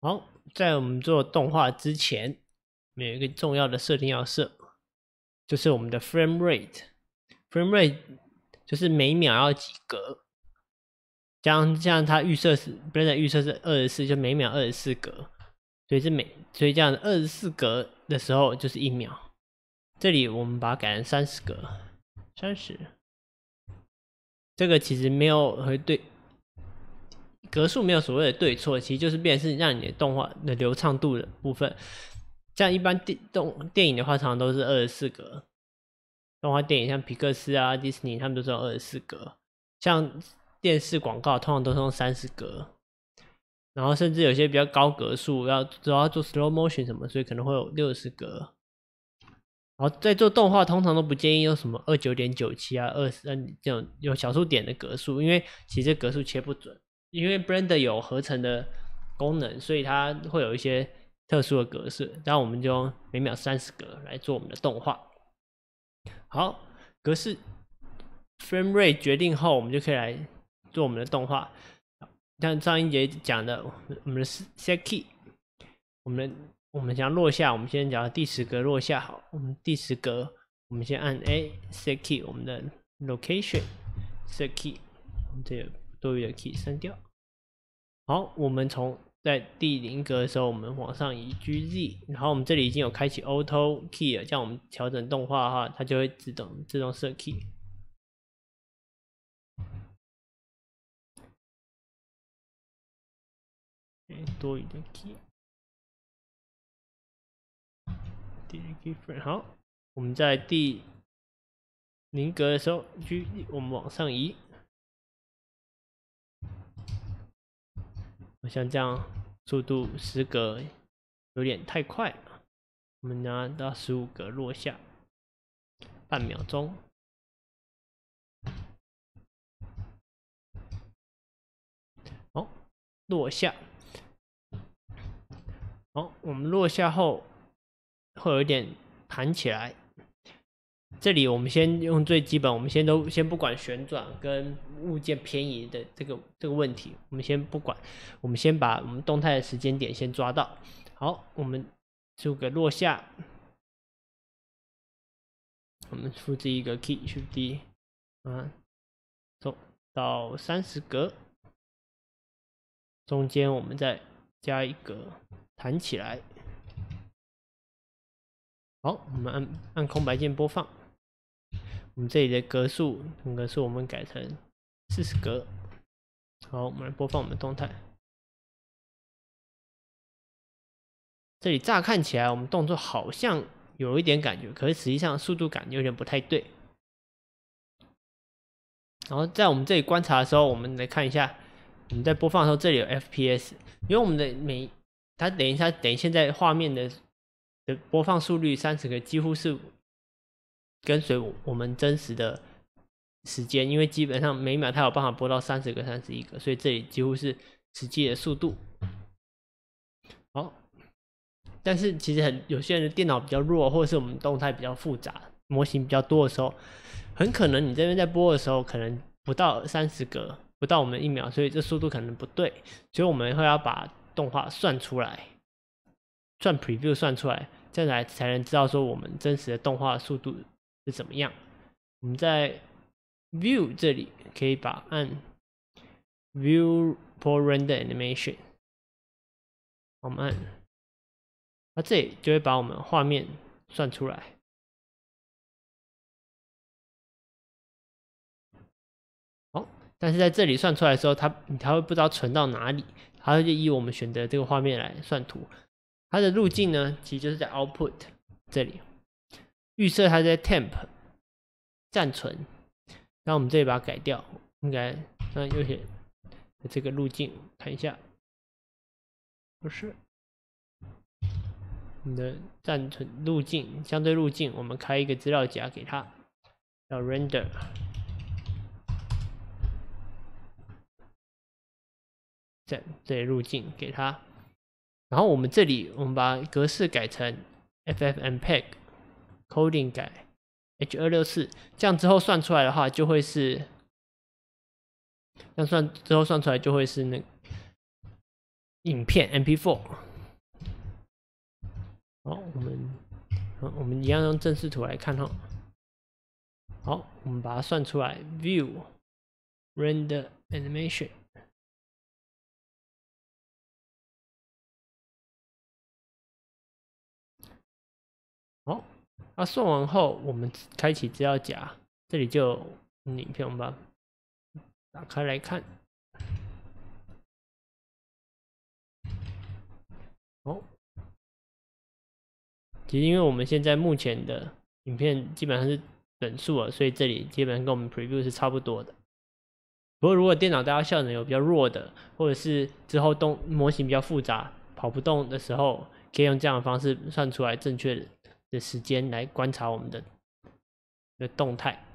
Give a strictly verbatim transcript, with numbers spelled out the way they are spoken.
好，在我们做动画之前，我们有一个重要的设定要设，就是我们的 frame rate。frame rate 就是每秒要几格，这样这样它预设是 Blender 预设是二十四，就每秒二十四格，所以是每所以这样二十四格的时候就是一秒。这里我们把它改成三十格，三十。这个其实没有和对。格数没有所谓的对错，其实就是变成是让你的动画的流畅度的部分。像一般电动电影的话，常常都是二十四格。动画电影像皮克斯啊、迪士尼，他们都是用二十四格。像电视广告，通常都是用三十格。然后甚至有些比较高格数，要主要做 slow motion 什么，所以可能会有六十格。然后在做动画，通常都不建议用什么二九点九七啊、二十这种有小数点的格数，因为其实格数切不准。因为 Blender 有合成的功能，所以它会有一些特殊的格式。然后我们就用每秒三十格来做我们的动画。好，格式 frame rate 决定后，我们就可以来做我们的动画。像上一节讲的，我们的 set key， 我们我们想要落下，我们先讲第十格落下。好，我们第十格，我们先按 A set key， 我们的 location set key， 我们这个多余的 key 删掉。好，我们从在第零格的时候，我们往上移 G Z， 然后我们这里已经有开启 Auto Key 了，这样我们调整动画的话，它就会自动自动设 key。多余的 key， 第零 key frame。好，我们在第零格的时候 ，G Z 我们往上移。像这样速度十格有点太快了，我们拿到十五格落下，半秒钟。好，落下。好，我们落下后会有一点弹起来。这里我们先用最基本，我们先都先不管旋转跟物件偏移的这个这个问题，我们先不管，我们先把我们动态的时间点先抓到。好，我们做个落下，我们复制一个 key Shift D， 啊，走到三十格，中间我们再加一个弹起来。好，我们按按空白键播放。我们这里的格数，格数我们改成四十格。好，我们来播放我们的动态。这里乍看起来，我们动作好像有一点感觉，可是实际上速度感有点不太对。然后在我们这里观察的时候，我们来看一下，我们在播放的时候，这里有 F P S， 因为我们的每它等一下等于现在画面的的播放速率三十个，几乎是跟随我们真实的时间，因为基本上每秒它有办法播到三十个、三十一个，所以这里几乎是实际的速度。好，但是其实很有些人的电脑比较弱，或者是我们动态比较复杂，模型比较多的时候，很可能你这边在播的时候，可能不到三十格，不到我们一秒，所以这速度可能不对，所以我们会要把动画算出来，算 preview 算出来，这样来才能知道说我们真实的动画速度是怎么样。我们在 View 这里可以把按 View for Render Animation， 我们按，那这里就会把我们画面算出来。好，但是在这里算出来的时候，它它会不知道存到哪里，它会以我们选择这个画面来算图。它的路径呢，其实就是在 Output 这里预设它在 Temp 暂存。那我们这里把它改掉，应该让右写这个路径看一下，不是你的暂存路径相对路径，我们开一个资料夹给它，叫 Render， 这这里路径给它，然后我们这里我们把格式改成 F F M P E G Coding 改 H 二六四， 这样之后算出来的话就会是，这样算之后算出来就会是那影片 M P 四。好，我们我们一样用正视图来看哈。好，我们把它算出来 ，View Render Animation。好，那、啊、算完后，我们开启资料夹，这里就有影片，我们把它打开来看。好，其实因为我们现在目前的影片基本上是整数了，所以这里基本上跟我们 preview 是差不多的。不过如果电脑大家效能有比较弱的，或者是之后动模型比较复杂，跑不动的时候，可以用这样的方式算出来正确的时间来观察我们的的动态。